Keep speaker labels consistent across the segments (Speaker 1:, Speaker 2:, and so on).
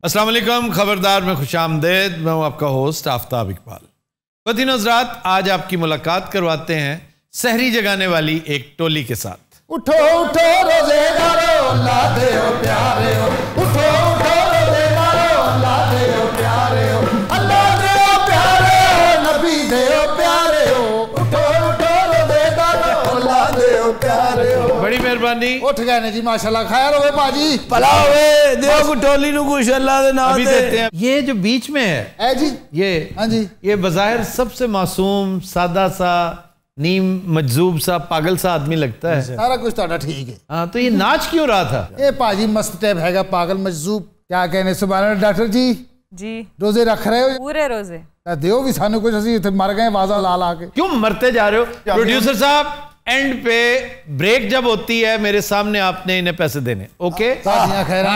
Speaker 1: अस्सलाम वालेकुम, खबरदार में खुशामदेद। मैं हूं आपका होस्ट आफ्ताब इकबाल। ख़वातीन हज़रात, आज आपकी मुलाकात करवाते हैं सहरी जगाने वाली एक टोली के साथ।
Speaker 2: उठो उठो रोज़ेदारो अल्लाह दे ओ प्यारे हो, उठो उठो रोज़ेदारो अल्लाह दे ओ प्यारे हो, अल्लाह दे ओ प्यारे हो, नबी दे ओ प्यारे हो, उठो उठो रोज़ेदारो अल्लाह दे ओ प्यारे हो।
Speaker 1: बड़ी मेहरबानी।
Speaker 2: उठ गए ने जी, माशाल्लाह। खैर होवे भाजी,
Speaker 3: भला होवे, देओ को टोली नु कुछ अल्लाह दे नाम
Speaker 1: अभी देते हैं। ये जो बीच में है
Speaker 2: जी,
Speaker 1: ये
Speaker 2: हाँ जी,
Speaker 1: ये बज़ाहिर सबसे मासूम, सादा सा, नीम मजजूब सा, पागल सा आदमी लगता है।
Speaker 2: सारा कुछ तो ठीक है।
Speaker 1: हाँ, तो ये नाच क्यों रहा था?
Speaker 2: ये भाजी मस्त टाइप हैगा, पागल मजजूब। क्या कहने सुभान अल्लाह। डॉक्टर जी
Speaker 4: जी
Speaker 2: रोजे रख रहे हो?
Speaker 4: पूरे रोजे।
Speaker 2: दियो भी सानू कुछ, असि इत्थे मर गए वाजा ला ला के।
Speaker 1: क्यों मरते जा रहे हो? प्रोड्यूसर साहब, एंड पे ब्रेक जब होती है मेरे सामने आपने इन्हें पैसे देने। ओके,
Speaker 2: खैर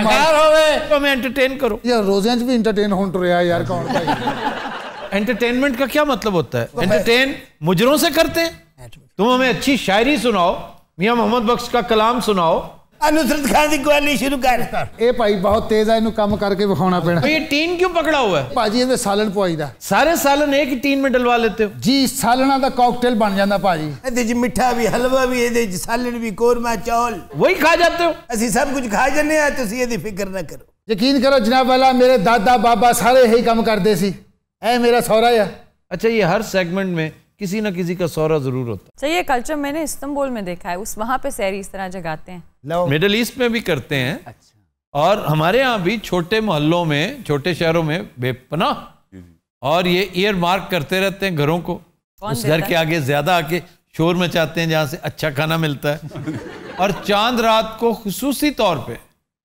Speaker 1: तो हमें एंटरटेन करो।
Speaker 2: यार रोजे भी इंटरटेन हो रहा है यार, कौन भाई।
Speaker 1: एंटरटेनमेंट का क्या मतलब होता है? एंटरटेन मुजरों से करते हैं। तुम हमें अच्छी शायरी सुनाओ, मियां मोहम्मद बख्श का कलाम सुनाओ।
Speaker 3: अनुसरत खान की ग्वाली शुरू कर।
Speaker 2: ए भाई बहुत तेज है, इन्हें काम करके विखाना पैना।
Speaker 1: तो ये टीन क्यों पकड़ा हुआ है?
Speaker 2: भाजी ये सालन पवाईदा।
Speaker 1: सारे सालन एक ही टीन में डलवा लेते हो
Speaker 2: जी? सालना का कॉकटेल बन जाता भाजी।
Speaker 3: ਇਹਦੇ ਚ ਮਿੱਠਾ ਵੀ, ਹਲਵਾ ਵੀ, ਇਹਦੇ ਚ ਸਾਲਣ ਵੀ, ਕੋरमा चौल,
Speaker 1: वही खा जाते हो।
Speaker 3: ਅਸੀਂ सब कुछ खा जन्ने आ, ਤੁਸੀਂ ਇਹਦੀ ਫਿਕਰ ना करो।
Speaker 2: यकीन करो जनाब वाला, मेरे दादा बाबा सारे यही काम करते सी। ए मेरा सौरा है।
Speaker 1: अच्छा, ये हर सेगमेंट में किसी ना किसी का सौरा जरूर होता
Speaker 4: अच्छा, ये कल्चर मैंने इस्तांबुल में देखा है, उस वहाँ पे सहरी इस तरह जगाते हैं।
Speaker 1: है। मिडिल ईस्ट में भी करते हैं। अच्छा। और हमारे यहाँ भी छोटे मोहल्लों में, छोटे शहरों में बेपनाह, और ये ईयर मार्क करते रहते हैं घरों को। उस घर के आगे ज्यादा आके शोर मचाते हैं जहाँ से अच्छा खाना मिलता है। और चांद रात को खुसूसी तौर पे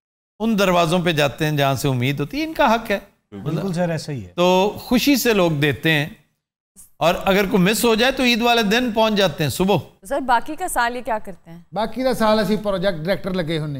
Speaker 1: उन दरवाजों पे जाते हैं जहाँ से उम्मीद होती है। इनका हक है,
Speaker 5: बिल्कुल सर, ऐसा ही है।
Speaker 1: तो खुशी से लोग देते हैं। और अगर कोई मिस हो जाए तो ईद वाले दिन पहुंच जाते हैं सुबह।
Speaker 4: सर बाकी का साल ये क्या करते हैं?
Speaker 2: बाकी का साल असी प्रोजेक्ट डायरेक्टर लगे होने।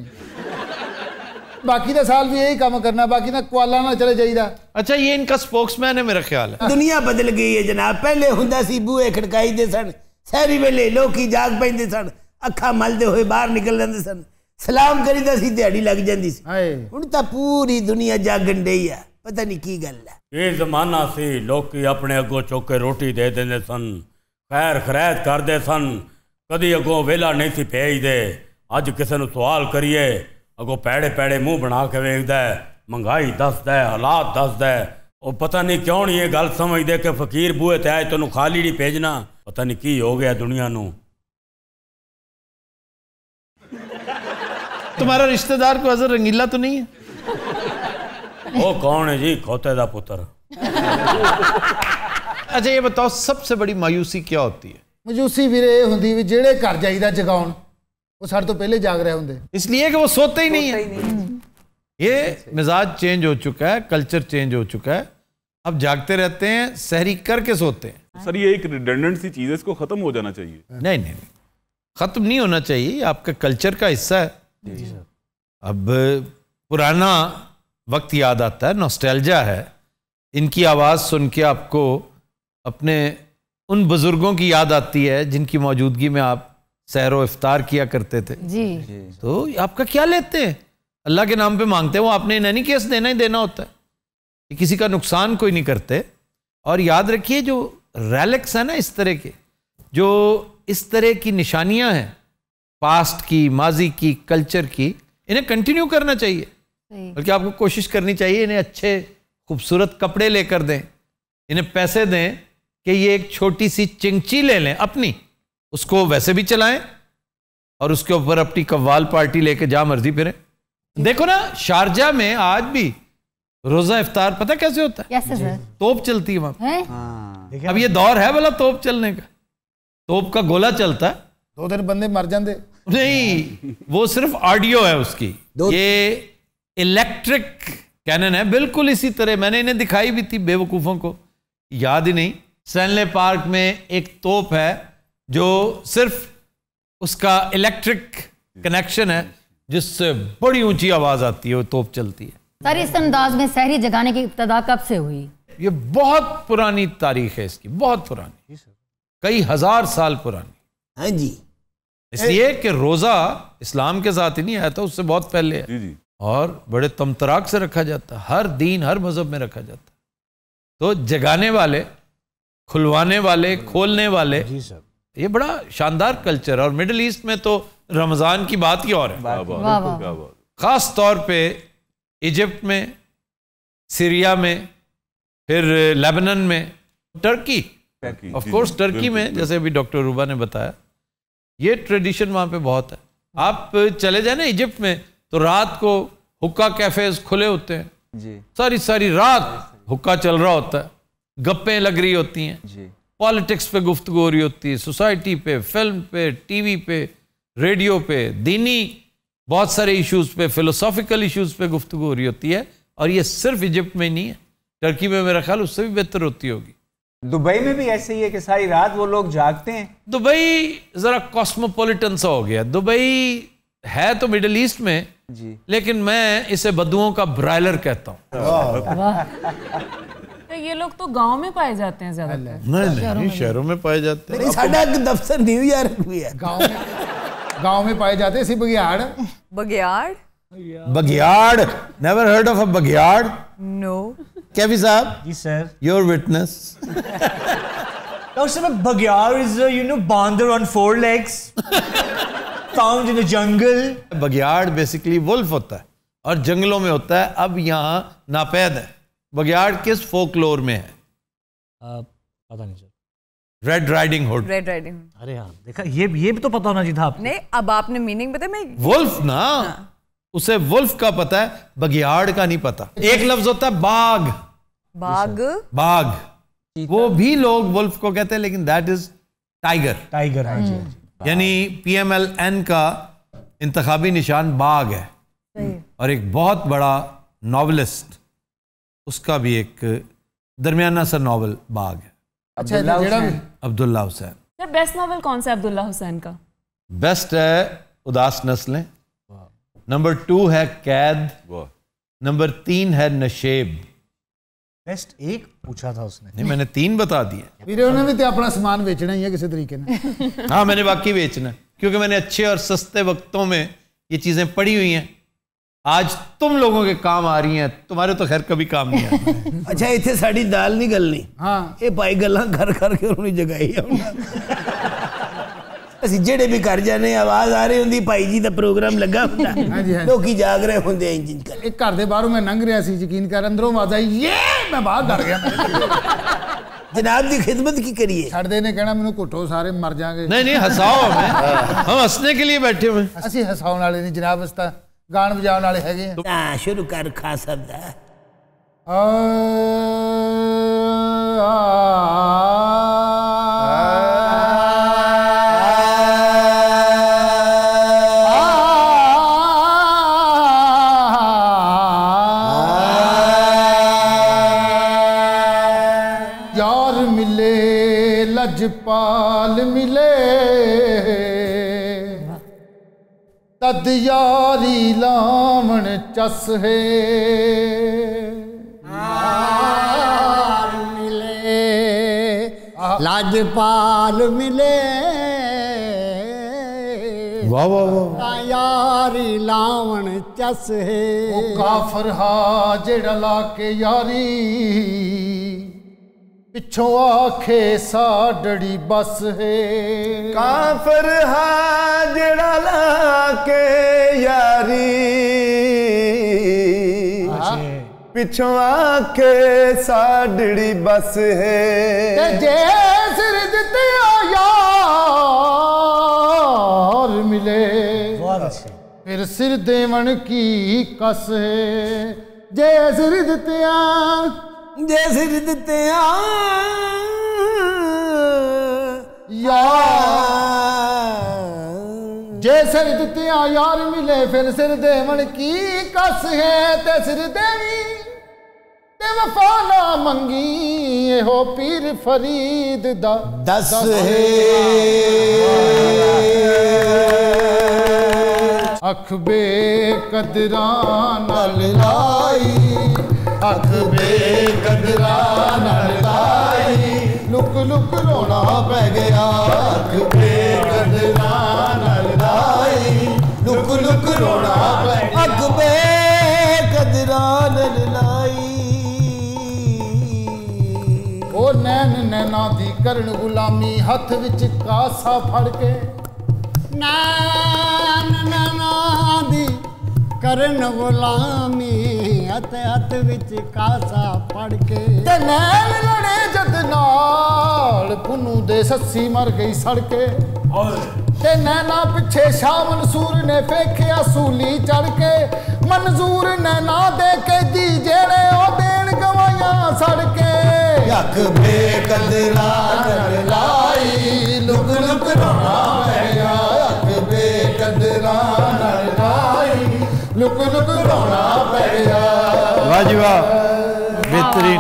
Speaker 2: बाकी का साल भी यही काम करना, बाकी ना कुआला ना चले जाइदा।
Speaker 1: अच्छा, ये इनका स्पोक्समैन है मेरा ख्याल है।
Speaker 3: दुनिया बदल गई है जनाब। पहले हुंदा सी बूहे खड़काई दे सन, सहरी वेले लोकी जाग पैंदे सन, अखा मलदे हुए बाहर निकल जांदे सन, सलाम करीदा सी, दिहाड़ी लग जांदी सी। हुण तां पूरी दुनिया जागण डई है, पता नहीं की गल है।
Speaker 6: ये जमाना सी, लोग अपने अगों चुक के रोटी दे देंदे सन, खैर खरैत करते सन, कदी अगों वेला नहीं सी भेजदे। अज किसी नूं सवाल करिए, अगों पैड़े पैड़े मुँह बना के वेखदा है, महंगाई दसदा है, हालात दसदा है। और पता नहीं क्यों नहीं ये गल समझदे कि फकीर बूहे ते आए तेनों खाली नहीं भेजना। पता नहीं की हो गया दुनिया नूं।
Speaker 1: तुम्हारा रिश्तेदार को अजर रंगीला तो नहीं है?
Speaker 6: वो कौन है जी? खोते दा पुत्र।
Speaker 1: अच्छा, ये बताओ सबसे बड़ी मायूसी क्या होती है?
Speaker 2: मजूसी भी ये होंदी भी जेड़े घर जाईदा जगाउण, वो सारे तो पहले जाग रहे होंदे,
Speaker 1: इसलिए कि वो सोते ही नहीं है। ये मिजाज चेंज हो चुका है, कल्चर चेंज हो चुका है। अब जागते रहते हैं, सहरी करके सोते हैं।
Speaker 7: सर ये एक रिडंडेंट सी चीज है, इसको खत्म हो जाना चाहिए।
Speaker 1: नहीं नहीं, खत्म नहीं होना चाहिए, आपका कल्चर का हिस्सा है। अब पुराना वक्त याद आता है, नॉस्टैल्जिया है। इनकी आवाज़ सुन के आपको अपने उन बुजुर्गों की याद आती है जिनकी मौजूदगी में आप सहर व इफ्तार किया करते थे
Speaker 4: जी।
Speaker 1: तो आपका क्या लेते हैं? अल्लाह के नाम पे मांगते हैं, वो आपने इन एनी केस देना ही देना होता है। कि किसी का नुकसान कोई नहीं करते। और याद रखिए, जो रैलिक्स है ना, इस तरह के, जो इस तरह की निशानियां हैं पास्ट की, माजी की, कल्चर की, इन्हें कंटिन्यू करना चाहिए। बल्कि आपको कोशिश करनी चाहिए इन्हें अच्छे खूबसूरत कपड़े लेकर दें, इन्हें पैसे दें कि ये एक छोटी सी चिंची ले लें अपनी, उसको वैसे भी चलाएं और उसके ऊपर अपनी कव्वाल पार्टी लेके जहां मर्जी फिरें। देखो ना, शारजा में आज भी रोजा इफ्तार पता कैसे होता है?
Speaker 8: कैसे सर?
Speaker 1: तोप चलती है वहां। अब ये दौर है भला तोप चलने का? तोप का गोला चलता है,
Speaker 2: 2 दिन बंदे मर जाते।
Speaker 1: नहीं, वो सिर्फ ऑडियो है उसकी। ये इलेक्ट्रिक कैनन है, बिल्कुल इसी तरह। मैंने इन्हें दिखाई भी थी, बेवकूफ़ों को याद ही नहीं। स्टैनले पार्क में एक तोप है जो सिर्फ उसका इलेक्ट्रिक कनेक्शन है, जिससे बड़ी ऊंची आवाज़ आती है, वो तोप चलती है।
Speaker 8: सर इस अंदाज में सहरी जगाने की इब्तदा कब से हुई?
Speaker 1: ये बहुत पुरानी तारीख है इसकी, बहुत पुरानी, कई हजार साल पुरानी।
Speaker 3: हाँ जी।
Speaker 1: इसलिए कि रोजा इस्लाम के साथ ही नहीं आया था, उससे बहुत पहले है।
Speaker 7: जी जी।
Speaker 1: और बड़े तमतराक से रखा जाता है, हर दीन हर मज़हब में रखा जाता है। तो जगाने वाले, खुलवाने वाले, खोलने वाले,
Speaker 3: जी सर,
Speaker 1: ये बड़ा शानदार कल्चर है। और मिडिल ईस्ट में तो रमज़ान की बात ही और है, ख़ास तौर पे इजिप्ट में, सीरिया में, फिर लेबनान में, टर्की, ऑफ कोर्स टर्की में, जैसे अभी डॉक्टर रूबा ने बताया, ये ट्रेडिशन वहाँ पे बहुत है। आप चले जाए ना इजिप्ट में, तो रात को हुक्का कैफेज खुले होते हैं जी, सारी सारी रात हुक्का चल रहा होता है, गप्पें लग रही होती हैं जी, पॉलिटिक्स पे गुफ्तगू हो रही होती है, सोसाइटी पे, फिल्म पे, टीवी पे, रेडियो पे, दीनी बहुत सारे इश्यूज पे, फिलोसॉफिकल इश्यूज पे गुफ्तगू हो रही होती है। और ये सिर्फ इजिप्ट में ही नहीं है, टर्की में मेरा ख्याल उससे भी बेहतर होती होगी।
Speaker 5: दुबई में भी ऐसे ही है कि सारी रात वो लोग जागते हैं।
Speaker 1: दुबई जरा कॉस्मोपॉलिटन सा हो गया। दुबई है तो मिडिल ईस्ट में जी, लेकिन मैं इसे बदुओं का ब्रायलर कहता हूँ।
Speaker 4: तो ये लोग तो गांव में पाए जाते हैं ज्यादातर।
Speaker 1: नहीं, शहरों में पाए जाते हैं।
Speaker 3: साडा दफ्तर न्यूयॉर्क भी है,
Speaker 2: गांव में पाए जाते हैं। सी बगियाड़,
Speaker 4: बगियाड़,
Speaker 1: बगियाड़, नेवर हर्ड ऑफ अ बगियाड़?
Speaker 4: नो।
Speaker 1: कैफी साहब
Speaker 5: ji sir,
Speaker 1: your witness.
Speaker 5: Doctor साहब, बगियाड़ इज यू नो बांदर on 4 legs found in the jungle.
Speaker 1: बगियाड़ बेसिकली वुल्फ होता है और जंगलों में होता है। अब यहाँ नापैद है। बगियाड़ किस फोकलोर में है?
Speaker 5: पता नहीं sir.
Speaker 1: Red riding hood.
Speaker 4: Red riding.
Speaker 5: अरे हाँ, देखा, ये भी तो पता होना चाहिए था आपको।
Speaker 4: नहीं, अब आपने मीनिंग बताया। मैं
Speaker 1: वुल्फ ना, उसे वुल्फ का पता है, बगियाड़ का नहीं पता। एक लफ्ज होता है बाघ।
Speaker 4: बाघ,
Speaker 1: बाघ, वो भी लोग वुल्फ को कहते हैं, लेकिन दैट इज टाइगर।
Speaker 5: टाइगर, हाँ जी।
Speaker 1: यानी PMLN का इंतखाबी निशान बाघ है। और एक बहुत बड़ा नॉवलिस्ट, उसका भी एक दरमियाना सा नॉवल बाघ है।
Speaker 2: अच्छा,
Speaker 1: Abdullah Hussein.
Speaker 4: Sir best novel कौन सा है अब्दुल्ला हुसैन का?
Speaker 1: बेस्ट है उदास नस्लें, नंबर 2 है कैद, नंबर 3 है नशेब।
Speaker 5: बेस्ट 1 पूछा था उसने।
Speaker 1: नहीं, मैंने 3 बता दिए।
Speaker 2: वीरे उन्हें भी तो अपना सामान बेचना ही है किसी तरीके ने।
Speaker 1: हाँ, मैंने वाकई बेचना, क्योंकि मैंने अच्छे और सस्ते वक्तों में ये चीजें पड़ी हुई हैं, आज तुम लोगों के काम आ रही हैं। तुम्हारे तो खैर कभी काम नहीं आया।
Speaker 3: अच्छा, इतने साड़ी दाल नहीं गलनी।
Speaker 2: हाँ,
Speaker 3: ये भाई गल्लां कर करके उन्होंने जगाई है। ਅਸੀਂ ਜਿਹੜੇ ਵੀ ਕਰ ਜਾਣੇ ਆਵਾਜ਼ ਆ ਰਹੀ ਹੁੰਦੀ ਭਾਈ ਜੀ ਦਾ ਪ੍ਰੋਗਰਾਮ ਲੱਗਾ ਹੁੰਦਾ।
Speaker 2: ਹਾਂਜੀ, ਹਾਂਜੀ।
Speaker 3: ਲੋਕੀ ਜਾਗ ਰਹੇ ਹੁੰਦੇ ਇੰਜ ਇੰਜ ਕਰ।
Speaker 2: एक घर के बाहरों मैं लंघ रहा सी, यकीन कर, अंदरों आवाज आई, ये मैं बाहर डर गया।
Speaker 3: जनाब की खिदमत की करिए।
Speaker 2: छड़ दे ने कहना मैनू घुटो, सारे मर जाएंगे।
Speaker 1: नहीं नहीं, हंसाओ हमें, हम हंसने के लिए बैठे हुए।
Speaker 2: ਅਸੀਂ हसाउन वाले नहीं जनाब, अस तां गान बजाउन वाले हैगे।
Speaker 3: हाँ, शुरू कर खां साहब दा।
Speaker 2: यार मिले लजपाल मिले, तद यारी लावण चस है।
Speaker 9: यार मिले लजपाल मिले,
Speaker 1: वाह वाह वाह।
Speaker 9: यारी लावण चस है।
Speaker 2: ओ काफर हा जेड़ा ला के यारी, पिछों आखे साडड़ी बस है।
Speaker 3: काफर हा जेड़ा लाके यारी, पिछों आखे साडड़ी बस है।
Speaker 2: ते जे सिर दिते यार मिले, फिर सिर देवन की कस है। जे सिर दिते
Speaker 3: जे सिर दिते
Speaker 2: जे सिर दिते यार मिले, फिर सिर देवन की कस है। ते सिर देवी ते वफा ना मंगी, हो पीर फरीद दा
Speaker 3: दस है।
Speaker 2: अख बेकदरा नाल लाई, अख बेकदरा नाल लाई, लुक लुक रोना पै गया। अख बेकदरा नाल लाई, लुक लुक रोना पै गया।
Speaker 3: अख जान लाई
Speaker 2: ओ नैन नैना दी करन गुलामी हथ विच कासा फड़ के
Speaker 9: नैन नैना दी करन गुलामी हथ हथ विच कासा फड़ के
Speaker 2: ते नैन लड़े जद नाल पुनू दे सस्सी मर गई सड़के ते नैना पिछे शाह मंसूर ने फेंकिया सूली चढ़ के मंजूर नैना दे के दी जेड़े ओ देन गवाइयां सड़के
Speaker 3: यक बेकदरा लाई लुक लुक रोना
Speaker 2: पैया यक बेकदरा लाई लुक लुक रोना पैया।
Speaker 1: वाह जी वाह, बेहतरीन।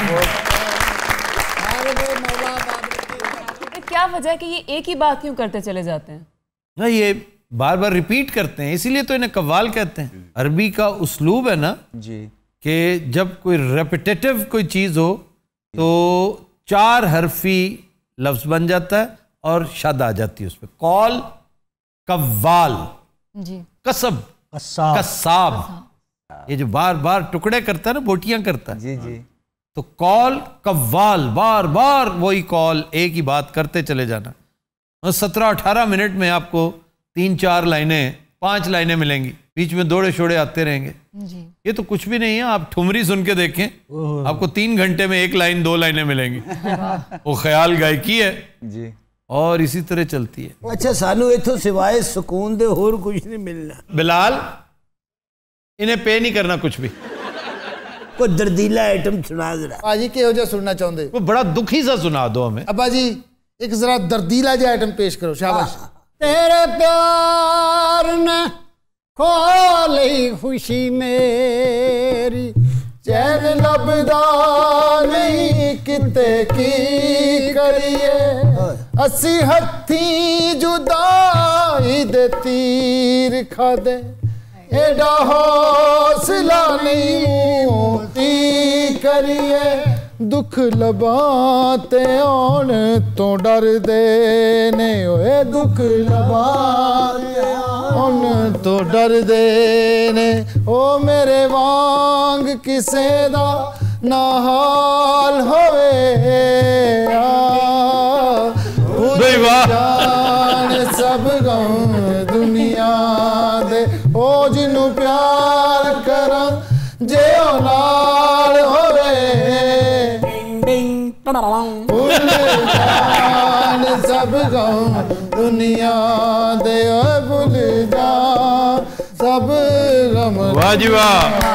Speaker 4: क्या वजह है कि ये एक ही बात क्यों करते चले जाते हैं?
Speaker 1: ना ये बार बार रिपीट करते हैं, इसीलिए तो इन्हें कव्वाल कहते हैं। अरबी का उस्लूब है ना
Speaker 5: जी
Speaker 1: कि जब कोई रेपिटेटिव कोई चीज़ हो तो 4 हरफी लफ्ज़ बन जाता है और शद आ जाती है उस पर। कौल, कव्वाल,
Speaker 4: जी,
Speaker 1: कसब, कसाब। ये जो बार बार टुकड़े करता है ना, बोटियां करता है।
Speaker 5: जी जी।
Speaker 1: तो कौल, कव्वाल, बार बार वही कौल, एक ही बात करते चले जाना। और 17-18 मिनट में आपको 3-4 लाइनें, 5 लाइनें मिलेंगी, बीच में दौड़े शोड़े आते रहेंगे।
Speaker 4: जी।
Speaker 1: ये तो कुछ भी नहीं है, आप ठुमरी सुन के देखें, आपको 3 घंटे में 1 लाइन 2 लाइनें मिलेंगी। वो ख्याल गायकी है
Speaker 5: जी,
Speaker 1: और इसी तरह चलती है।
Speaker 3: अच्छा, सानू इथों सिवाय सुकून दे होर कुछ नहीं मिलना।
Speaker 1: बिलाल, इन्हें पे नहीं करना कुछ भी।
Speaker 3: कोई दर्दीला आइटम सुना जरा।
Speaker 2: भाजी किहो जिहा सुनना चाहुंदे?
Speaker 1: वो बड़ा दुखी सा सुना दो हमें।
Speaker 2: अब्बा जी एक जरा दर्दीला जिहा आइटम पेश करो, शाबाश।
Speaker 9: तेरे प्यार ने खोली खुशी मेरी
Speaker 2: चैन लभदा नहीं किते की करिए असी हथी जुदाई दे तीर खादे एडा हौसला नहीं करिए दुख लबाते आउण तो डर दे ने ओए दुख लबाते आउण तो डर दे ने ओ मेरे वांग किसे दा ना हाल होवे जान सब गम दुनिया दे ओ जिन्नू प्यार करा जे ओ नाल होवे जान सब गम दुनिया दे ओ भूल जा सब गम।
Speaker 1: वाह जी वाह।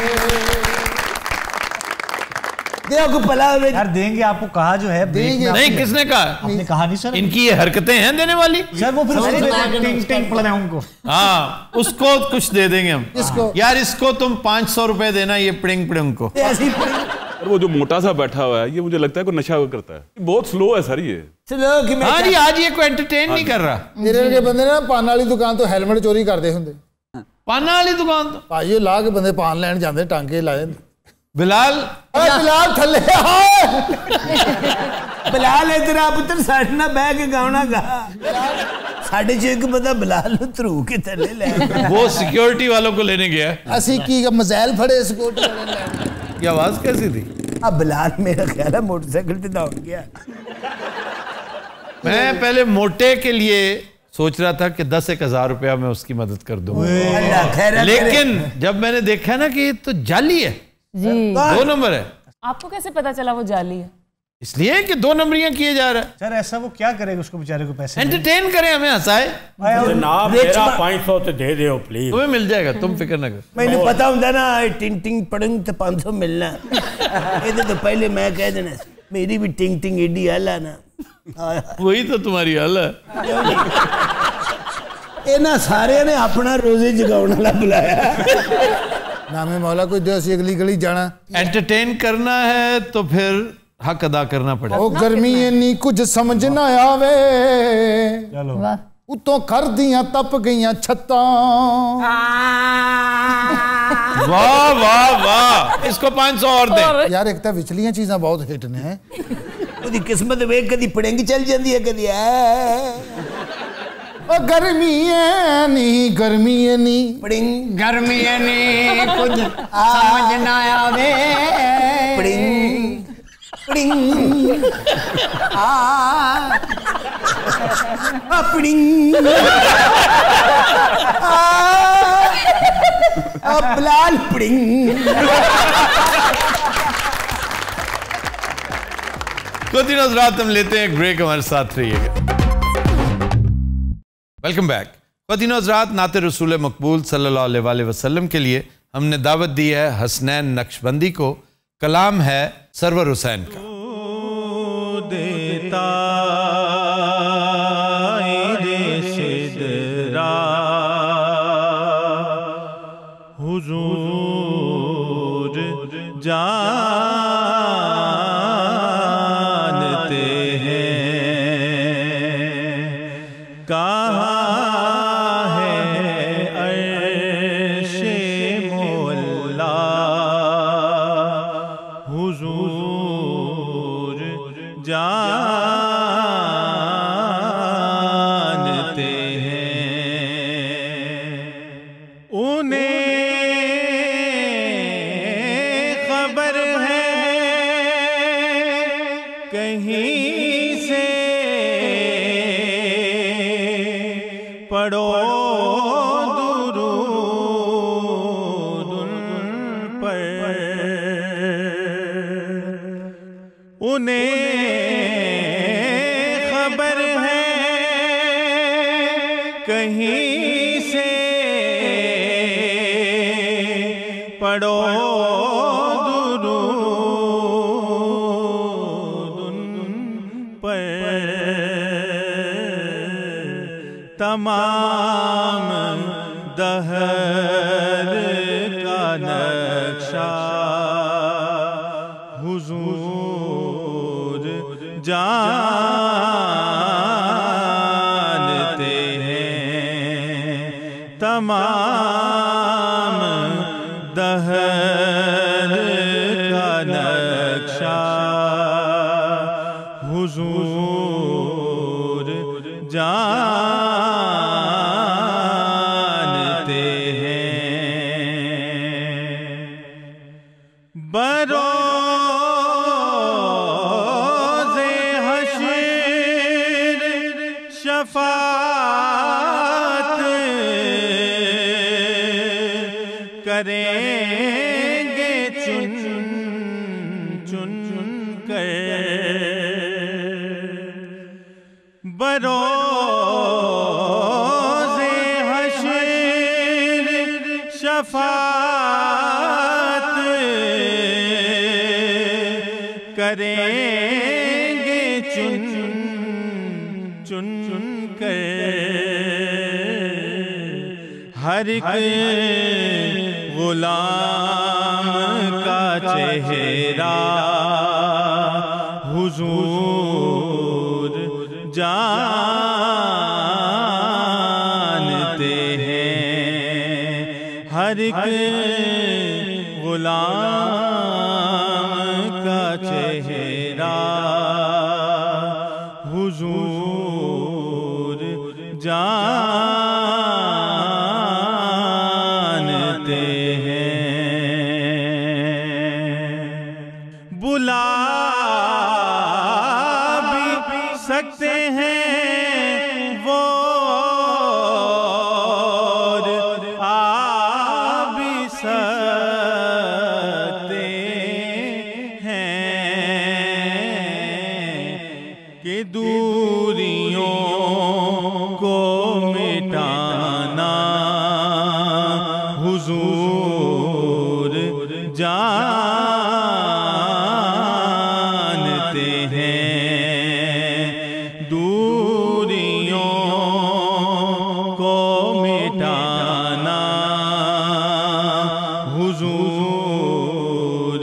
Speaker 5: यार देंगे आपको, कहा जो है
Speaker 2: देंगे।
Speaker 1: नहीं, किसने कहा?
Speaker 5: आपने कहा नहीं सर।
Speaker 1: इनकी ये हरकतें हैं देने वाली
Speaker 5: सर, वो फिर टिंग टिंग पड़ रहे हैं उनको।
Speaker 1: हाँ, उसको कुछ दे देंगे हम।
Speaker 2: इसको
Speaker 1: यार इसको तुम 500 रुपए देना, ये पिड़िंग पिड़िंग को।
Speaker 7: और वो जो मोटा सा बैठा हुआ है, ये मुझे लगता है कोई नशा करता है। बहुत स्लो है सर ये।
Speaker 1: हाँ जी, आज ये कोई एंटरटेन नहीं कर रहा।
Speaker 2: मेरे वर्गे बंदे ना पान वाली दुकान तो हेलमेट चोरी करते होंगे।
Speaker 1: पाना वाली दुकान तो
Speaker 2: भाई ला के बंदे पान लैन जाते, टांके लाए।
Speaker 1: बिलाल,
Speaker 2: बिलाल थले
Speaker 3: बिलाल इधर आ पुत्र, साडे नाल बैठ के गाना गा। साडे च एक बंदा बिलाल नूं धरू के थले ले,
Speaker 1: वो सिक्योरिटी वालों को लेने गया।
Speaker 2: असी की मज़ैल फड़े सिक्योरिटी वाले लैन।
Speaker 1: ये आवाज कैसी थी?
Speaker 3: अब बिलाल मेरा ख्याल है मोटरसाइकिल पे दौड़ गया।
Speaker 1: मैं पहले मोटे के लिए सोच रहा था कि 10-1 हज़ार रुपया मैं उसकी मदद कर दूं, लेकिन जब मैंने देखा ना कि ये तो जाली है,
Speaker 8: जी
Speaker 1: 2 नंबर है।
Speaker 4: आपको कैसे पता चला वो जाली है?
Speaker 1: इसलिए कि 2 नंबरियां किए जा रहा है।
Speaker 5: सर ऐसा वो क्या करेगा, उसको बेचारे को पैसे
Speaker 1: एंटरटेन करें, हमें हंसाए।
Speaker 6: जनाब मेरा 500 तो दे दो प्लीज।
Speaker 1: तुम्हें मिल जाएगा, तुम फिक्र ना कर।
Speaker 3: मैंने पता होंदा ना टिंग टिंग पड़ंग तो 500 मिलना। ये तो पहले मैं कह देना मेरी भी टिंग टिंग एडी आला ना।
Speaker 1: वही तो तुम्हारी हाल है।
Speaker 3: इन्हां सारे ने अपना रोजे जगाउण वाला बुलाया।
Speaker 2: नामे मौला कोई दो, असी अगली गली जाना।
Speaker 1: एंटरटेन करना है तो फिर हक अदा करना पड़ेगा।
Speaker 2: ओ गर्मी इन्नी कुछ समझ ना आवे,
Speaker 8: वाह
Speaker 2: उतों कर दियां तप गईयां छत्तां।
Speaker 1: वाह वाह वाह, इसको 500 और दे।
Speaker 2: यार एक तो विचलियां चीज़ां बहुत हिट ने।
Speaker 3: ਉਹਦੀ किस्मत ਵੇਖ कदी पड़ेंगी चल जाती है, कदी
Speaker 9: ओ गर्मी है नहीं गर्मी है नहीं
Speaker 3: पड़िंग
Speaker 9: गर्मी है नहीं कुछ समझ ना आवे
Speaker 3: पड़िंग पड़िंग पड़िंग बलाल पड़िंग।
Speaker 1: कुछ दिनों रात हम लेते हैं ब्रेक, हमारे साथ रहिएगा। Welcome back. ख़ुवातीन हज़रात, नात रसूल मकबूल सल्लल्लाहु अलैहि वसल्लम के लिए हमने दावत दी है हसनैन नक्शबंदी को। कलाम है सरवर हुसैन का।
Speaker 10: देता हुजूर जानते हैं कहाँ है अर्शे मौला हुजूर जानते हैं उन्हें कहीं से पढ़ो दुरूद उन पर उन्हें खबर है कहीं से पढ़ो तमाम दहर का नक्शा हुजूर जानते हैं तमाम दहर का नक्शा हुजूर जानते हैं बरोज़े हश्र शफ़ाअत करेंगे चुन चुन कर बरोज़े हश्र शफ़ाअत करेंगे चुन चुन कर हर एक गुलाम का चेहरा हुजूर जानते हैं हर एक गुलाम का चेहरा हुजूर जानते हैं बुला भी सकते हैं वो आ भी सकते हैं कि दूरियों को मिटाना हुजूर जानते हैं दूरियों को मिटाना हुजूर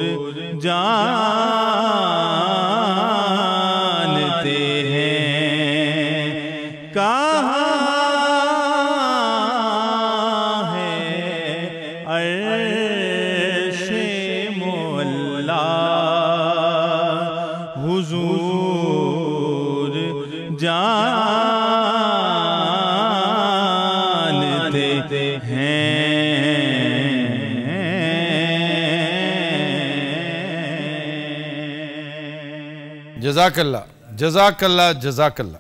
Speaker 10: जानते हैं कहाँ है अर्शे मौला हुजूर जानते
Speaker 1: जज़ाकल्लाह जज़ाकल्लाह जज़ाकल्लाह।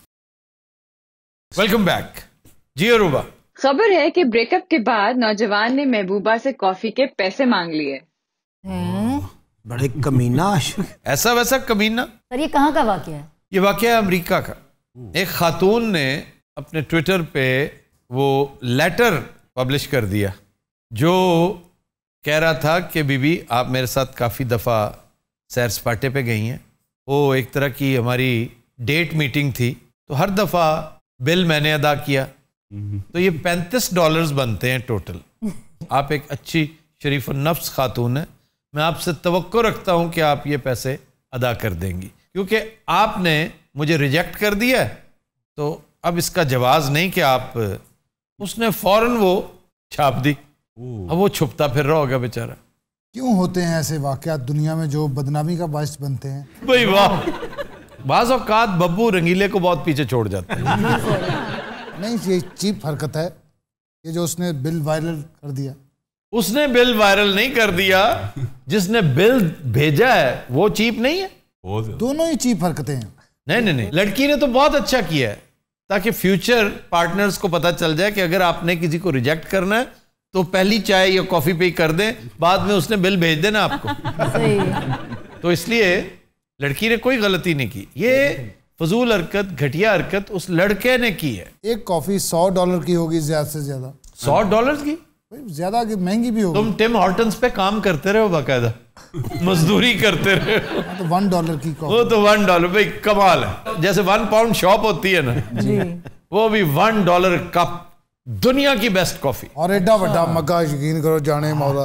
Speaker 1: Welcome back ji Aruba.
Speaker 11: खबर है कि ब्रेकअप के बाद नौजवान ने महबूबा से कॉफी के पैसे मांग लिए।
Speaker 3: बड़े कमीना।
Speaker 1: ऐसा वैसा कमीना।
Speaker 12: सर ये कहाँ का वाकया है?
Speaker 1: ये वाकया है अमेरिका का। एक खातून ने अपने ट्विटर पे वो लेटर पब्लिश कर दिया जो कह रहा था कि बीबी आप मेरे साथ काफ़ी दफ़ा सैर सपाटे पे गई हैं। वो एक तरह की हमारी डेट मीटिंग थी, तो हर दफ़ा बिल मैंने अदा किया, तो ये $35 बनते हैं टोटल। आप एक अच्छी शरीफ नफ्स खातून है, मैं आपसे तवक्को रखता हूँ कि आप ये पैसे अदा कर देंगी, क्योंकि आपने मुझे रिजेक्ट कर दिया है, तो अब इसका जवाज़ नहीं कि आप। उसने फ़ौरन वो छाप दी। अब वो छुपता फिर रहा होगा बेचारा।
Speaker 8: क्यों होते हैं ऐसे वाकयात दुनिया में जो बदनामी का बायस बनते हैं?
Speaker 1: भाई वाह, बाज़ औक़ात बब्बू रंगीले को बहुत पीछे छोड़ जाते हैं।
Speaker 8: नहीं, ये चीप हरकत है, ये जो उसने बिल वायरल कर दिया।
Speaker 1: उसने बिल वायरल नहीं कर दिया, जिसने बिल भेजा है वो चीप नहीं है।
Speaker 8: दोनों ही चीप हरकतें हैं।
Speaker 1: नहीं, लड़की ने तो बहुत अच्छा किया है, ताकि फ्यूचर पार्टनर्स को पता चल जाए कि अगर आपने किसी को रिजेक्ट करना है तो पहली चाय या कॉफी पे कर दें, बाद में उसने बिल भेज देना आपको। सही। तो इसलिए लड़की ने कोई गलती नहीं की। ये फजूल हरकत, घटिया हरकत उस लड़के ने की है।
Speaker 8: एक कॉफी $100 की होगी ज्यादा से ज्यादा।
Speaker 1: $100 की?
Speaker 8: ज्यादा महंगी भी होगी।
Speaker 1: तुम टिम हॉर्टन्स पे काम करते रहे हो, बाकायदा मजदूरी करते रहे हो।
Speaker 8: तो $1 की कॉफी।
Speaker 1: वो तो $1 भाई कमाल है। जैसे 1 पाउंड शॉप होती है ना जी, वो भी $1 कप, दुनिया की बेस्ट कॉफी।
Speaker 8: और एडा बड़ा मग्गा, यकीन करो जाने मौला।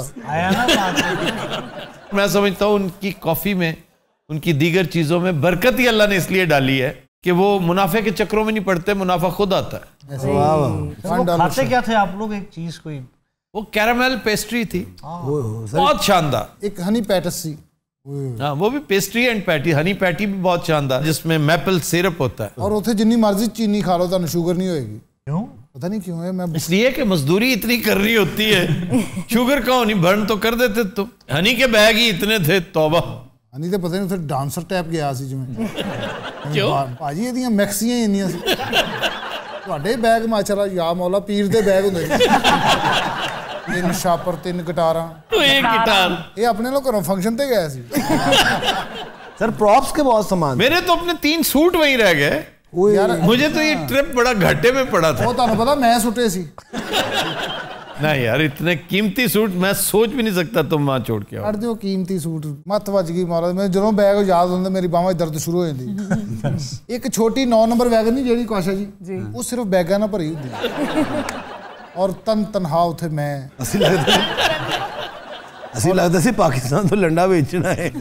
Speaker 1: मैं समझता हूँ उनकी कॉफी में, उनकी दीगर चीजों में बरकत ही अल्लाह ने इसलिए डाली है कि वो मुनाफे के चक्रों में नहीं पड़ते, मुनाफा खुद आता है।
Speaker 5: खाते क्या थे आप लोग? एक चीज कोई,
Speaker 1: वो कैरामेल पेस्ट्री थी, बहुत शानदार।
Speaker 8: एक हनी पैटिस थी।
Speaker 1: हाँ, वो भी pastry and patty, honey patty भी बहुत शानदार, जिसमें मैपल सिरप होता है।
Speaker 8: और उसे जितनी मर्जी चीनी खा लो तो शुगर नहीं होएगी।
Speaker 5: क्यों?
Speaker 8: पता नहीं क्यों है। मैं
Speaker 1: इसलिए कि मजदूरी इतनी करनी होती है, शुगर का नहीं बर्न तो कर देते। तो हनी के बैग ही इतने थे, तौबा।
Speaker 8: हनी तो पता नहीं उसे डांसर टाइप गया सी जिवें।
Speaker 1: क्यों
Speaker 8: भाजी ਇਹਦੀਆਂ ਮੈਕਸੀਆਂ ਹੀ ਇੰਨੀਆਂ ਸੀ। ਤੁਹਾਡੇ ਬੈਗ ਮਾਸ਼ਾਅੱਲਾ ਯਾ ਮੌਲਾ ਪੀਰ ਦੇ ਬੈਗ ਹੁੰਦੇ ਨੇ। 3 ਸ਼ਾਪਰ 3 ਗਿਟਾਰਾਂ।
Speaker 1: एक गिटार।
Speaker 8: ये अपने लोग घरों फंक्शन ते गए सी।
Speaker 3: सर प्रॉप्स के बहुत सामान।
Speaker 1: मेरे तो अपने 3 सूट वहीं रह गए यार। मुझे तो ये ट्रिप बड़ा घाटे में पड़ा था।
Speaker 8: वो ਤੁਹਾਨੂੰ पता मैं सुटे सी।
Speaker 1: ना यार, इतने कीमती सूट मैं सोच भी नहीं सकता तुम वहां छोड़ के आओ।
Speaker 8: अड़ जो कीमती सूट मत ਵੱਜ ਗਈ ਮਾਰਾ। मैं ਜਦੋਂ बैग याद ਹੁੰਦਾ मेरी बाਹਾਂ 'ਚ दर्द शुरू हो ਜਾਂਦੀ। एक छोटी 9 नंबर वैगन नहीं ਜਿਹੜੀ ਕਾਸ਼ਾ जी, वो सिर्फ बैगां ਨਾਲ ਭਰੀ ਹੁੰਦੀ। और तनहा उथे मैं
Speaker 3: ਅਸੀਂ ਲੱਗਦਾ ਸੀ ਪਾਕਿस्तान तो लंडा बेचना है।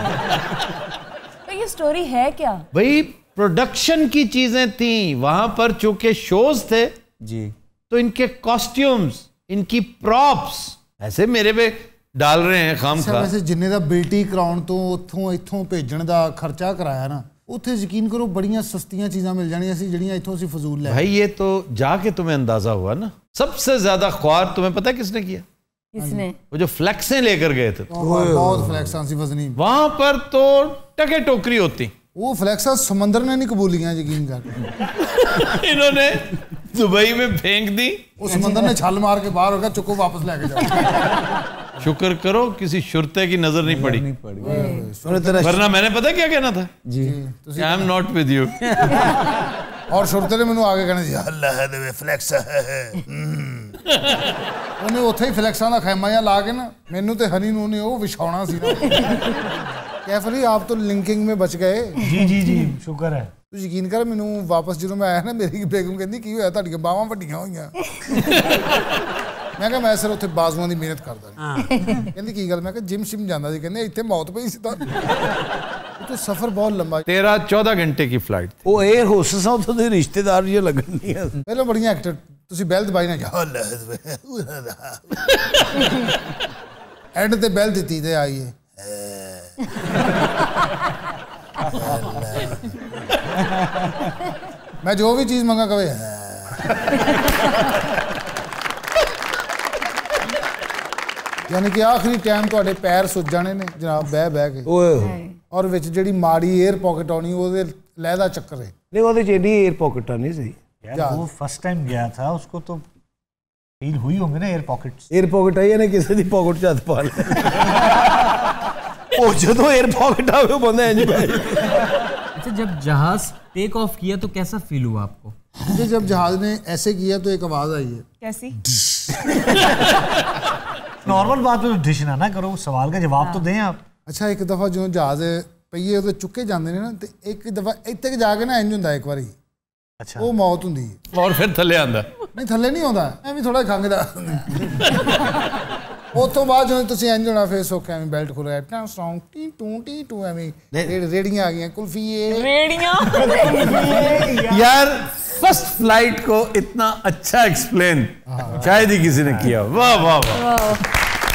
Speaker 12: तो ये स्टोरी है क्या?
Speaker 1: भाई प्रोडक्शन की चीजें थी वहां पर, चूंकि शोज थे जी, तो इनके कॉस्ट्यूम्स, इनकी प्रॉप्स ऐसे मेरे पे डाल रहे हैं खाम खा।
Speaker 8: वैसे जिन्ने दा बेटी कराउन तो उथों इथों भेजण दा खर्चा कराया ना, उत्थे यकीन करो बड़ियां सस्तियां चीज़ां मिल जानियां सी जिहड़ियां इथों असीं फजूल ले।
Speaker 1: भाई ये तो जाके तुम्हें अंदाजा हुआ ना, सबसे ज्यादा ख्वार तुम्हें पता है किसने किया?
Speaker 12: किसने?
Speaker 1: वो जो फ्लैक्सें लेकर गए थे,
Speaker 8: बहुत फ्लैक्सां सी वजनी।
Speaker 1: वहां पर तो टके टोकरी होती।
Speaker 8: वो फ्लैक्सा समंदर ने नहीं कबूलियां, यकीन कर।
Speaker 1: इन्होंने दुबई में फेंक दी,
Speaker 8: उस समंदर ने छाल मार के बाहर होगा, चुको वापस लेके जाओ।
Speaker 1: शुक्र करो किसी शुरते की नजर नहीं पड़ी, वरना मैंने पता क्या कहना था जी, I am not with you.
Speaker 8: और शुरते ने मैंने आगे कहना जी अल्लाह दे फ्लैक्स है। उन्हें उत्थे ही फ्लैक्सां दा खैमा जिहा ला के ना मैनू ते हनी नू ने वो विछाउणा सी ना। कैफली आप तो लिंकिंग में बच गए।
Speaker 5: जी जी जी शुक्र है।
Speaker 8: तू यकीन कर मैनू वापस जो मैं आया ना, मेरी बेगम कहती की होया तुहाडियां बाहां वड्डियां होईयां। मैं कहा मैं सिर उत्थे बाजुआं दी मेहनत करदा। कहंदी की गल? मैं कहा जिम शिम जांदा सी। कहंदे इत्थे मौत पई सी। तो सफर बहुत लंबा, 13-14 घंटे की फ्लाइट।
Speaker 3: वो एयर होस्टेस उत्थों दे रिश्तेदार जी लगन नहीं है।
Speaker 8: पहले बड़ियां एक्टर तुसी बैल दबाई ना जा एंड ते बैल दित्ती ते आईए मैं जो भी चीज मंगा कवे यानी कि आखिरी टाइम ਤੁਹਾਡੇ ਪੈਰ ਸੁੱਜ ਜਾਣੇ ਨੇ ਜਨਾਬ ਬਹਿ ਕੇ ਓਏ ਔਰ ਵਿੱਚ ਜਿਹੜੀ ਮਾੜੀ 에ਅਰ ਪਾਕਟ ਆਉਣੀ ਉਹਦੇ ਲਹਿਦਾ ਚੱਕਰ ਹੈ
Speaker 3: नहीं वो तो जेडी एयर पॉकेट नहीं सही
Speaker 5: यार वो फर्स्ट टाइम गया था उसको तो फील हुई होंगे ना एयर पॉकेट्स
Speaker 3: आई है ना किसी दी पॉकेट च हथ पा ले ओ जदों एयर पॉकेट आवे वो बंदा इंज बैठ
Speaker 13: अच्छा जब जहाज टेक ऑफ किया तो कैसा फील हुआ आपको?
Speaker 8: मुझे जब जहाज ने ऐसे किया तो एक आवाज आई है
Speaker 12: कैसी?
Speaker 5: नॉर्मल बात पे तो डिश ना करो सवाल का जवाब तो दें आप
Speaker 8: अच्छा एक दफा जो जहाज ਪਈਏ ਉਹਦੇ ਚੁੱਕੇ ਜਾਂਦੇ ਨੇ ਨਾ ਤੇ ਇੱਕ ਦਫਾ ਇੱਥੇ ਜਾ ਕੇ ਨਾ ਇੰਜ ਹੁੰਦਾ ਇੱਕ ਵਾਰੀ ਅੱਛਾ ਉਹ ਮੌਤ ਹੁੰਦੀ ਹੈ
Speaker 1: ਔਰ ਫਿਰ ਥੱਲੇ ਆਂਦਾ
Speaker 8: ਨਹੀਂ ਥੱਲੇ ਨਹੀਂ ਆਉਂਦਾ ਐਵੇਂ ਥੋੜਾ ਖੰਗਦਾ ਉਸ ਤੋਂ ਬਾਅਦ ਜਦੋਂ ਤੁਸੀਂ ਇੰਜ ਹੋਣਾ ਫੇਰ ਸੋਕੇ ਐਵੇਂ ਬੈਲਟ ਖੋਲਿਆ ਟਾਂ ਸੌਂਗ ਟੀ ਟੂ ਐਵੇਂ ਰੇੜੀਆਂ ਆ ਗਈਆਂ ਕੁਲਫੀਏ
Speaker 12: रेडियां
Speaker 1: यार फर्स्ट फ्लाइट को इतना अच्छा एक्सप्लेन शायद ही किसी ने किया वाह वाह वाह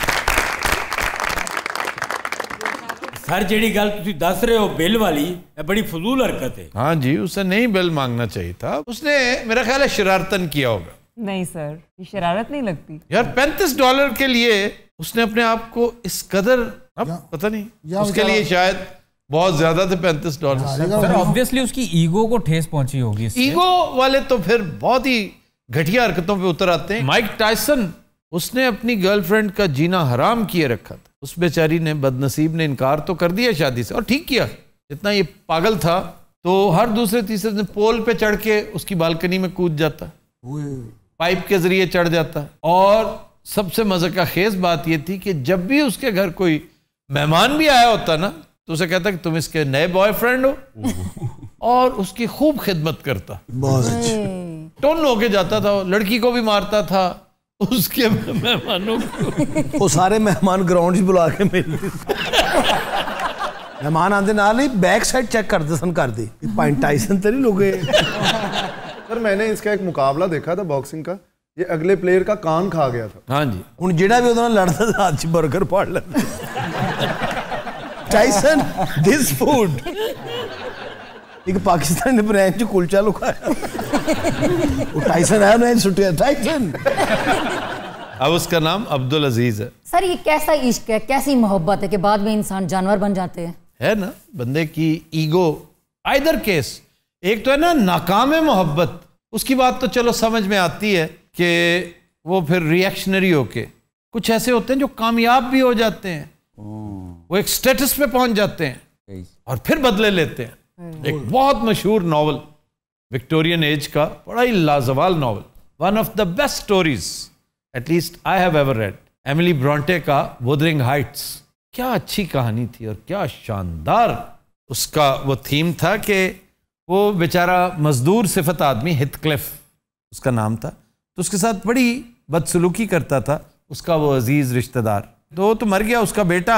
Speaker 6: सर जी गल तुम दस रहे हो बिल वाली बड़ी फजूल हरकत है।
Speaker 1: हाँ जी उसे नहीं बिल मांगना चाहिए था उसने मेरा ख्याल है शरारतन किया होगा।
Speaker 12: नहीं सर ये शरारत नहीं लगती
Speaker 1: यार $35 के लिए उसने अपने आप को इस कदर अब पता नहीं उसके लिए शायद बहुत ज्यादा थे $35।
Speaker 13: सर ऑब्वियसली उसकी ईगो को ठेस पहुंची होगी
Speaker 1: ईगो वाले तो फिर बहुत ही घटिया हरकतों पे उतर आते हैं। माइक टायसन उसने अपनी गर्लफ्रेंड का जीना हराम किए रखा था उस बेचारी ने बदनसीब ने इनकार तो कर दिया शादी से और ठीक किया इतना ये पागल था तो हर दूसरे तीसरे दिन पोल पे चढ़ के उसकी बालकनी में कूद जाता पाइप के जरिए चढ़ जाता और सबसे मजे का खेज बात ये थी कि जब भी उसके घर कोई मेहमान भी आया होता ना तो उसे कहता कि तुम इसके नए बॉयफ्रेंड हो और उसकी खूब खिदमत करता
Speaker 3: बहुत अच्छी
Speaker 1: टोन होके जाता था लड़की को भी मारता था उसके मेहमानों को
Speaker 3: वो सारे मेहमान ग्राउंड से बुला के मिलते मेहमान आते नाल ही बैक साइड चेक करते सन कर दी माइक टायसन तो नहीं लोगे
Speaker 14: सर मैंने इसका एक मुकाबला देखा था बॉक्सिंग का ये अगले प्लेयर का कान खा गया था।
Speaker 1: हाँ जी
Speaker 3: हुन जेड़ा भी उधर लड़ता था हाथ च बर्गर फाड़ लेता टायसन दिस फूड एक पाकिस्तानी ब्रांड च कुलचा लुकाया वो टायसन है ना सुटिया टायसन
Speaker 1: अब उसका नाम अब्दुल अजीज है।
Speaker 15: सर ये कैसा इश्क है कैसी मोहब्बत है कि बाद में इंसान जानवर बन जाते हैं
Speaker 1: है ना बंदे की ईगो आइदर केस एक तो है ना नाकाम मोहब्बत उसकी बात तो चलो समझ में आती है कि वो फिर रिएक्शनरी होके कुछ ऐसे होते हैं जो कामयाब भी हो जाते हैं वो एक स्टेटस पे पहुंच जाते हैं और फिर बदले लेते हैं। एक बहुत मशहूर नॉवल विक्टोरियन एज का बड़ा ही लाजवाल novel one of the best stories at least I have ever read Emily Bronte का वुदरिंग हाइट्स। क्या अच्छी कहानी थी और क्या शानदार उसका वो थीम था कि वो बेचारा मजदूर सिफत आदमी हिथक्लिफ उसका नाम था तो उसके साथ बड़ी बदसलूकी करता था उसका वो अजीज रिश्तेदार तो मर गया उसका बेटा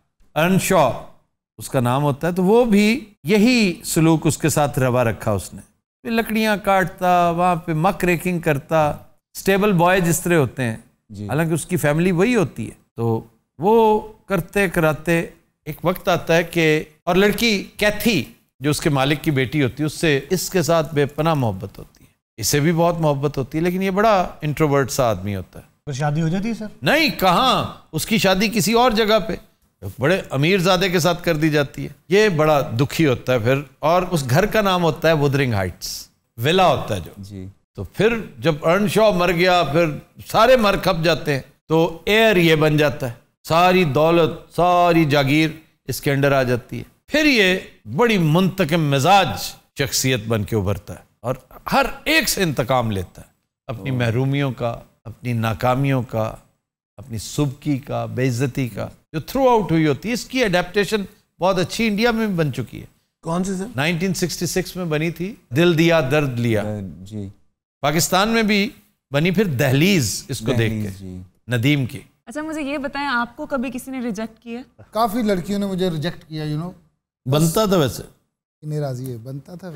Speaker 1: अर्नशॉ उसका नाम होता है तो वो भी यही सलूक उसके साथ रवा रखा उसने फिर लकड़ियाँ काटता वहाँ पे मक रेकिंग करता स्टेबल बॉय जिस तरह होते हैं हालांकि उसकी फैमिली वही होती है तो वो करते कराते एक वक्त आता है कि और लड़की कैथी जो उसके मालिक की बेटी होती है उससे इसके साथ बेपनाह मोहब्बत होती है इससे भी बहुत मोहब्बत होती है लेकिन ये बड़ा इंट्रोवर्ट सा आदमी होता है।
Speaker 5: तो शादी हो जाती है सर?
Speaker 1: नहीं कहाँ उसकी शादी किसी और जगह पे बड़े अमीरजादे के साथ कर दी जाती है ये बड़ा दुखी होता है फिर और उस घर का नाम होता है वुदरिंग हाइट्स विला होता है जो जी तो फिर जब अर्नशॉ मर गया फिर सारे मर खप जाते हैं तो एयर ये बन जाता है सारी दौलत सारी जागीर इसके अंडर आ जाती है फिर ये बड़ी मुंतकिम मिजाज शख्सियत बन के उभरता है और हर एक से इंतकाम लेता है अपनी महरूमियों का अपनी नाकामियों का अपनी सुबकी का बेइज्जती का जो थ्रू आउट हुई होती है। इसकी अडेप्टेशन बहुत अच्छी इंडिया में भी बन चुकी है।
Speaker 3: कौन सी सर?
Speaker 1: 1966 में बनी थी दिल दिया दर्द लिया जी पाकिस्तान में भी बनी फिर दहलीज इसको देख के नदीम की।
Speaker 12: अच्छा मुझे ये बताएं आपको कभी किसी ने रिजेक्ट किया?
Speaker 8: काफी लड़कियों ने मुझे रिजेक्ट किया यू नो
Speaker 1: बनता था वैसे
Speaker 8: इन्हें राजी है बनता था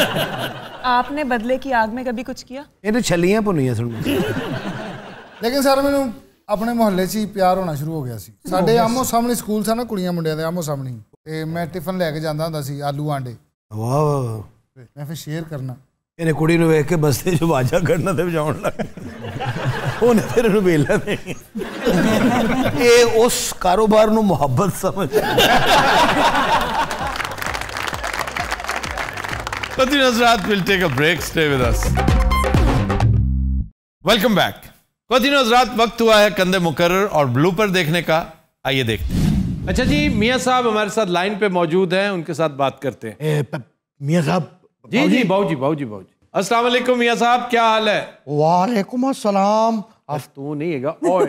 Speaker 8: वैसे।
Speaker 12: आपने बदले की आग में कभी कुछ किया?
Speaker 3: ये तो छलियां भुनियां सुन
Speaker 8: लेकिन सर मैंने अपने मोहल्ले से ही प्यार होना शुरू हो गया सी साडे आमो सामने स्कूल था ना कुड़ियां मुंडियां दे आमो सामने ते मैं टिफिन लेके जांदा हुंदा सी आलू आंडे
Speaker 3: वाह वाह
Speaker 8: मैं फिर शेयर करना
Speaker 3: ਇਹਨੇ ਕੁੜੀ ਨੂੰ ਵੇਖ ਕੇ ਬਸਤੇ 'ਚ ਆਵਾਜ਼ਾਂ ਕੱਢਣਾ ਤੇ ਵਜਾਉਣ ਲੱਗ ਉਹਨੇ ਫਿਰ ਉਹਨੂੰ ਵੇਲਾ ਦੇਣੀ ਇਹ ਉਸ ਕਾਰੋਬਾਰ ਨੂੰ ਮੁਹੱਬਤ ਸਮਝ
Speaker 1: Qadri Hazrat will take a break. Stay with us. Welcome back. Qadri Hazrat, वक्त हुआ है कंधे मुकर्रर और ब्लूपर देखने का. आइए देखते हैं. अच्छा जी, मियाँ साहब हमारे साथ लाइन पे मौजूद हैं, उनके साथ बात करते हैं.
Speaker 3: मियाँ साहब.
Speaker 1: जी बाबूजी. अस्सलाम वालेकुम मियाँ साहब, क्या हाल है?
Speaker 16: वालेकुम अस्सलाम.
Speaker 1: अब तू नहीं हैगा और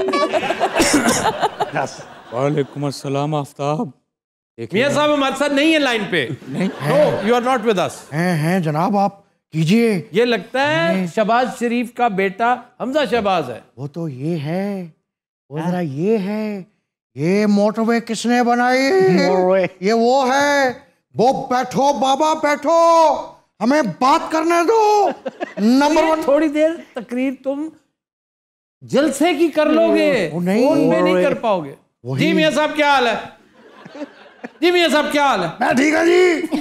Speaker 16: वालेकुम अस्सलाम आफ्ताब.
Speaker 1: मियाँ साहब हमारे साथ नहीं है लाइन पे. No, you are not with us.
Speaker 16: हैं जनाब, आप कीजिए.
Speaker 1: ये लगता है शहबाज शरीफ का बेटा हमजा शहबाज है.
Speaker 16: वो तो ये है, वो जरा ये है. ये मोटरवे किसने बनाई? ये वो है. वो बैठो बाबा बैठो, हमें बात करने दो. नंबर 1.
Speaker 1: थोड़ी देर तकरीर तुम जलसे की कर लोगे, फोन पे नहीं कर पाओगे. जी मियाँ साहब क्या हाल है? जी मियाँ साहब क्या हाल है?
Speaker 16: मैं ठीक है जी.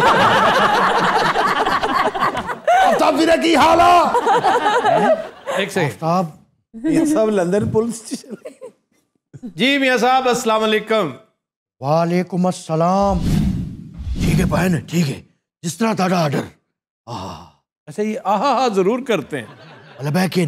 Speaker 16: आफ्ताब फिर की हाल है?
Speaker 1: एक सेकंड.
Speaker 3: आफ्ताब ये सब लंदन पुलिस स्टेशन.
Speaker 1: जी मियाँ साहब अस्सलाम वालेकुम.
Speaker 16: वालेकुम अस्सलाम. ठीक है बहन, ठीक है, जिस तरह था ऑर्डर.
Speaker 1: अच्छा ये आहा जरूर करते हैं.
Speaker 16: मतलब है कि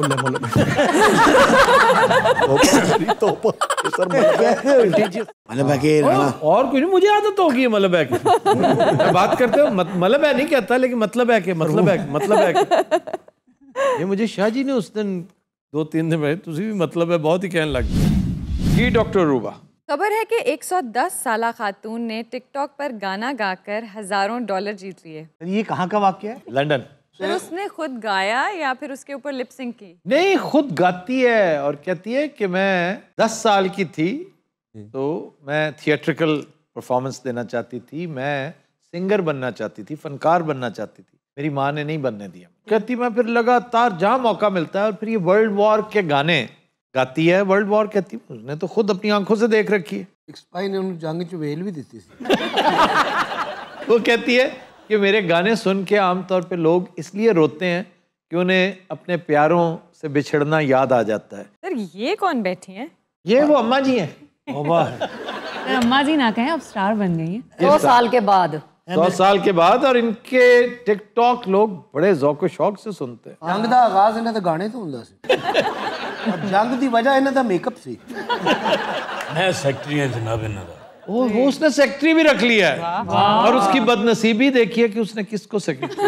Speaker 1: और कुछ नहीं, मुझे आदत होगी मतलब है कि बात करते हो मतलब है नहीं कहता, लेकिन मतलब है कि ये मुझे शाह जी ने उस दिन 2-3 दिन पहले तुझे भी मतलब है बहुत ही कहने लग गए. जी डॉक्टर रूबा.
Speaker 4: खबर है कि 110 साला खातून ने टिकटॉक पर गाना गाकर हजारों डॉलर जीत लिए.
Speaker 3: ये कहाँ का वाकया है?
Speaker 1: लंदन.
Speaker 4: फिर उसने खुद गाया या फिर उसके ऊपर लिप सिंक की?
Speaker 1: नहीं, खुद गाती है और कहती है कि मैं 10 साल की थी तो मैं थिएट्रिकल परफॉर्मेंस देना चाहती थी, मैं सिंगर बनना चाहती थी, फनकार बनना चाहती थी, मेरी माँ ने नहीं बनने दिया. कहती मैं फिर लगातार जहाँ मौका मिलता है और फिर ये वर्ल्ड वॉर के गाने गाती है. वर्ल्ड वॉर कहती है, उसने तो खुद अपनी आंखों से देख रखी है.
Speaker 3: एक स्पाई ने उन्हें जंग च वेल भी दी थी.
Speaker 1: वो कहती है कि मेरे गाने सुन के आमतौर पे लोग इसलिए रोते हैं कि उन्हें अपने प्यारों से बिछड़ना याद आ जाता है.
Speaker 4: सर ये कौन बैठी हैं?
Speaker 1: ये वो अम्मा जी हैं.
Speaker 12: अम्मा जी ना कहें, अब स्टार बन गई हैं.
Speaker 15: 100 साल के बाद.
Speaker 1: 100 साल के बाद. और इनके टिकटॉक लोग बड़े जौक शौक से सुनते हैं.
Speaker 3: जंग का आगाज इन्हें तो गाने तो हुंदा सी. जंग की वजह इन्हें तो मेकअप सी.
Speaker 6: मैं सेक्रेटरी हैं जनाब इन्हां दा.
Speaker 1: वो उसने सेक्रेटरी भी रख लिया है. और उसकी बदनसीबी देखिए कि उसने किसको सेक्रेटरी.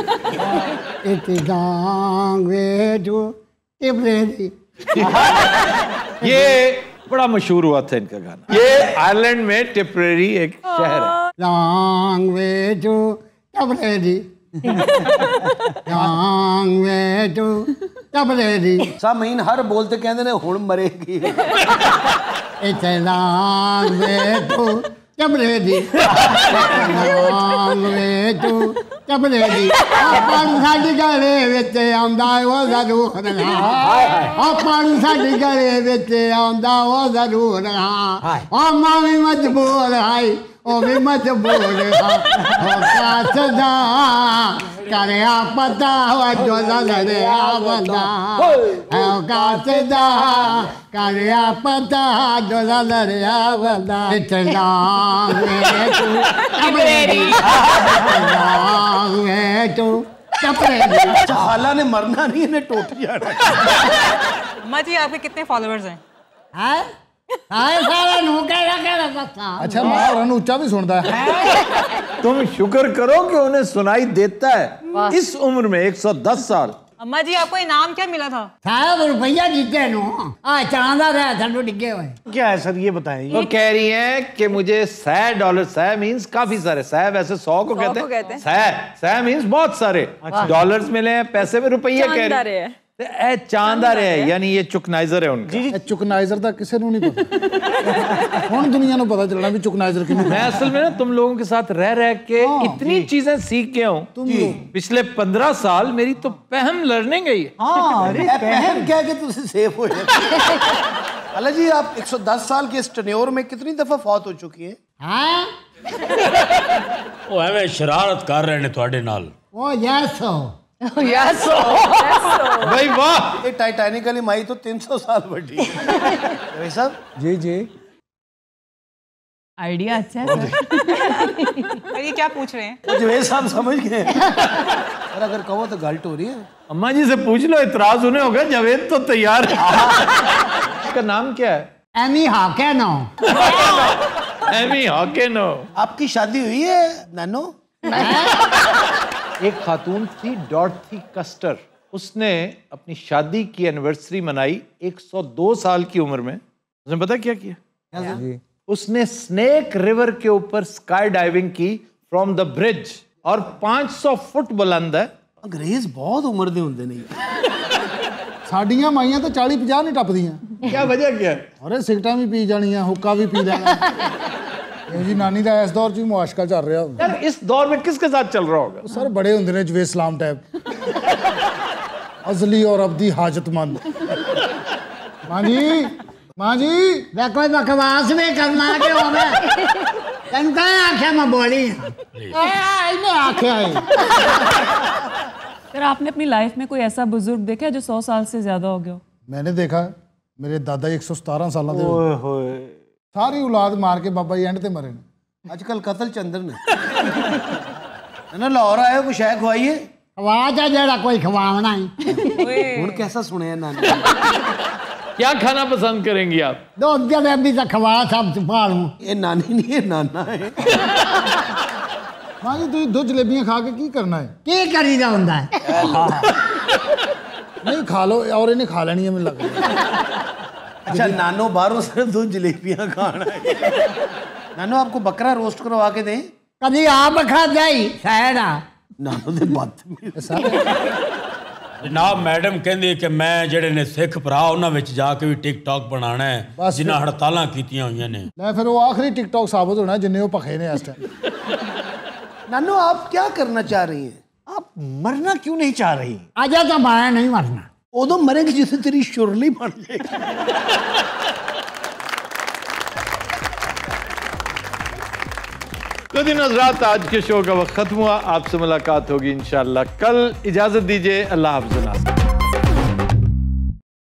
Speaker 1: ये बड़ा मशहूर हुआ था इनका गाना. ये आयरलैंड में टिपरेरी एक शहर है.
Speaker 9: Long way to Tipperary, long way to Tipperary.
Speaker 3: सामीन हर बोलते कहते ने हुण मरेगी.
Speaker 9: It's a long way to Tabreedi. Long way to Tabreedi. Apan saadi gale vich aunda o zarur ha. Apan saadi gale vich aunda o zarur ha. O mami majboor hai, o bhi majboor ha. O kaasda karya pata ho joza darya banda. O kaasda karya pata joza darya banda. It's a long way to Tabreedi. Long way to Tabreedi.
Speaker 3: खाला ने मरना नहीं, इन्हें टूट जाना.
Speaker 12: अम्मा जी आपके कितने फॉलोअर्स हैं?
Speaker 8: अच्छा माँ ऊंचा भी सुनता है.
Speaker 1: तुम शुक्र करो कि उन्हें सुनाई देता है इस उम्र में. 110 साल.
Speaker 12: अम्मा जी आपको इनाम क्या मिला था?
Speaker 9: साहब रुपया जीते नो. चांदा रहा था डिगे हुए.
Speaker 3: क्या है सर ये बताएं.
Speaker 1: वो कह रही हैं कि मुझे $100, 100 मीन्स काफी सारे. 100 वैसे 100 को कहते हैं. 100 मीन्स बहुत सारे. डॉलर्स मिले हैं, पैसे में रुपये कह रहे हैं. चांदा रहे यानी ये चुकनाइजर है उनका.
Speaker 8: चुकनाइजर का किसी को नहीं पता. कौन दुनिया को पता चलना भी चुकनाइजर की.
Speaker 1: मैं असल में ना तुम लोगों के साथ रह रह के इतनी चीजें सीख गया हूँ. पिछले 15 साल मेरी तो पहम लर्निंग है.
Speaker 3: पहम क्या कि तुझे सेफ हो जाए. अल्लाह जी आप 110 साल के इस टन्योर में कितनी दफा फौत हो चुकी है?
Speaker 6: वो एवें शरारत कर रहे ने ਤੁਹਾਡੇ ਨਾਲ.
Speaker 9: ओ यस
Speaker 2: यस
Speaker 1: भाई वाह,
Speaker 3: ये टाइटैनिक वाली माई तो 300 साल बड़ी है साहब।
Speaker 16: जी जी,
Speaker 12: आइडिया अच्छा है सर।
Speaker 17: ये क्या पूछ रहे हैं?
Speaker 3: वो जवेद साहब समझ गए। और अगर कहो तो गलत हो रही है।
Speaker 1: अम्मा जी से पूछ लो, इतराज उन्हें होगा। जावेद तो तैयार है। इसका नाम क्या है?
Speaker 9: Amy Hakeno.
Speaker 1: Amy Hakeno.
Speaker 3: आपकी शादी हुई है नानो?
Speaker 1: एक खातून थी डॉर्थी कस्टर, उसने अपनी शादी की एनिवर्सरी मनाई 102 साल की उम्र में। उसने पता क्या किया? उसने स्नेक रिवर के ऊपर स्काई डाइविंग की फ्रॉम द ब्रिज, और 500 फुट बुलंद है।
Speaker 3: अंग्रेज बहुत उम्र दे होंगे नहीं।
Speaker 8: साड़ियां माइयां तो 40-50 नहीं टपदियां।
Speaker 1: क्या वजह क्या है?
Speaker 8: अरे सिगरेटां भी पी जानियां, हुक्का भी पी लेना। ये जी नानी का इस दौर च मुआशका चल रहा होगा।
Speaker 1: यार इस दौर में किसके साथ चल रहा होगा?
Speaker 8: सर बड़े होंगे ने जवेद सलाम टाइप, अजली और अब्दी हाजतमंद। मां जी, मां जी,
Speaker 9: वे कोई बकवास भी करना क्यों मैं तेन कहीं आख्या मैं बोली मैं आख्या है।
Speaker 12: सर आपने अपनी लाइफ में कोई ऐसा बुजुर्ग देखा है जो 100 साल से ज्यादा हो गया?
Speaker 8: मैंने देखा मेरे दादा 117 साल के, सारी औलाद मार के बाबा जी एंड ते मरे ने।
Speaker 3: आजकल कत्ल चंद्र ने ना लाहौर आए कुछ है खवाइए।
Speaker 9: आवाज है जरा कोई खवावना है।
Speaker 3: हुन कैसा सुने नानी?
Speaker 1: क्या खाना पसंद करेंगी आप?
Speaker 9: दो जलेबी से खवा सब पालू।
Speaker 3: ये नानी नहीं है, नाना है।
Speaker 8: मां जी तुम 2 जलेबियां खा के की करना है?
Speaker 9: की करी दा हुंदा है?
Speaker 8: नहीं खा लो, और इन्हें खा लेनी है मुझे लग रहा है।
Speaker 3: अच्छा नानो बाहरों सिर्फ 2 जलेबियां खाना है। नानो आपको बकरा रोस्ट करवा के दें?
Speaker 9: कभी आप खा जाई शायद
Speaker 3: नानो दे बात
Speaker 6: जनाब मैडम कहंदी कि मैं जेड़े ने सिख भरा उन्हां विच जाके भी टिकटॉक बनाना है जिन्हां हड़तालां कीतियां होईयां ने।
Speaker 8: मैं फिर वो आखिरी टिकटॉक साबित होना है जिन्हें वो पखे ने इस टाइम।
Speaker 3: नानो आप क्या करना चाह रही हैं?
Speaker 16: आप मरना क्यों नहीं चाह रही?
Speaker 9: आजा तो मैं नहीं मरना।
Speaker 3: उदो मरेंगे जिसे तेरी शुरली बन जाएगी।
Speaker 1: तो दिन हज़रात आज के शो का वक्त खत्म हुआ। आपसे मुलाकात होगी इंशाअल्लाह कल। इजाजत दीजिए, अल्लाह हाफ़िज़।